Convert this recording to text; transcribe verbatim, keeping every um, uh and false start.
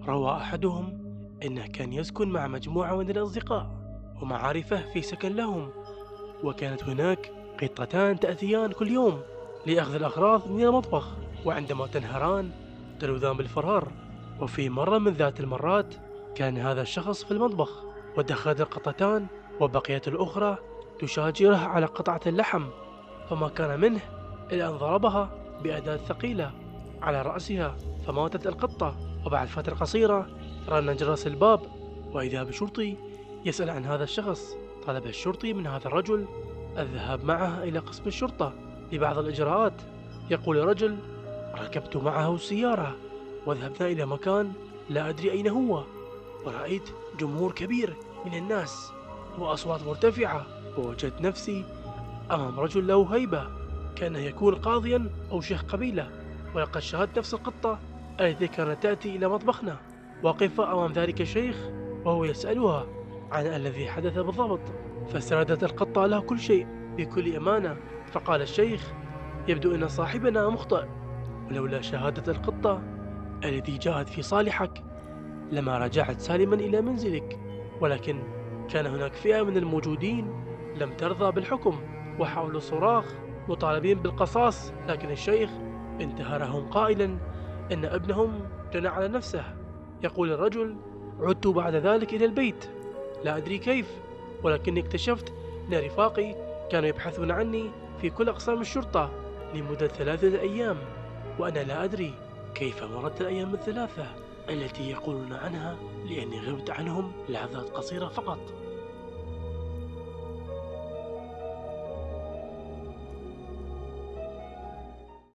روى أحدهم إنه كان يسكن مع مجموعة من الأصدقاء ومعارفه في سكن لهم، وكانت هناك قطتان تأتيان كل يوم لأخذ الأغراض من المطبخ، وعندما تنهران تلوذان بالفرار. وفي مرة من ذات المرات كان هذا الشخص في المطبخ، ودخلت القطتان وبقيت الأخرى تشاجره على قطعة اللحم، فما كان منه إلا أن ضربها بأداة ثقيلة على رأسها فماتت القطة. وبعد فترة قصيرة رن جرس الباب، وإذا بشرطي يسأل عن هذا الشخص. طلب الشرطي من هذا الرجل الذهاب معه إلى قسم الشرطة لبعض الإجراءات. يقول الرجل: ركبت معه السيارة وذهبنا إلى مكان لا أدري أين هو، ورأيت جمهور كبير من الناس وأصوات مرتفعة، ووجدت نفسي أمام رجل له هيبة كأنه يكون قاضيا أو شيخ قبيلة. ولقد شاهدت نفس القطة التي كانت تأتي إلى مطبخنا واقفة أمام ذلك الشيخ وهو يسألها عن الذي حدث بالضبط، فسردت القطة له كل شيء بكل أمانة. فقال الشيخ: يبدو أن صاحبنا مخطئ، ولولا شهادة القطة التي جاءت في صالحك لما رجعت سالما إلى منزلك، ولكن كان هناك فئة من الموجودين لم ترضى بالحكم وحاولوا الصراخ مطالبين بالقصاص، لكن الشيخ انتهرهم قائلا إن ابنهم جنى على نفسه. يقول الرجل: عدت بعد ذلك إلى البيت لا أدري كيف، ولكني اكتشفت أن رفاقي كانوا يبحثون عني في كل أقسام الشرطة لمدة ثلاثة أيام، وأنا لا أدري كيف مرت الأيام الثلاثة التي يقولون عنها، لأني غبت عنهم لحظات قصيرة فقط.